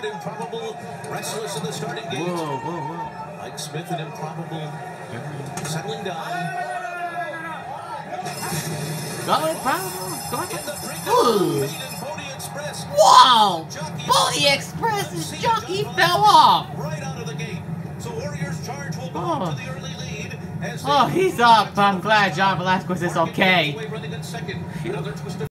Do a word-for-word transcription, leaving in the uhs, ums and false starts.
start. Improbable, restless in the starting gate. Whoa, whoa, whoa. Mike Smith and Improbable settling down. Go, Improbable. Go. In the brink Ooh. of Bodie Express. Whoa! Jockey Bodie Express's jockey fell off. right out of the gate. So Warriors charge will go Oh. to the early lead. As Oh, he's up. I'm glad John Velasquez is okay. running in second. Another twist of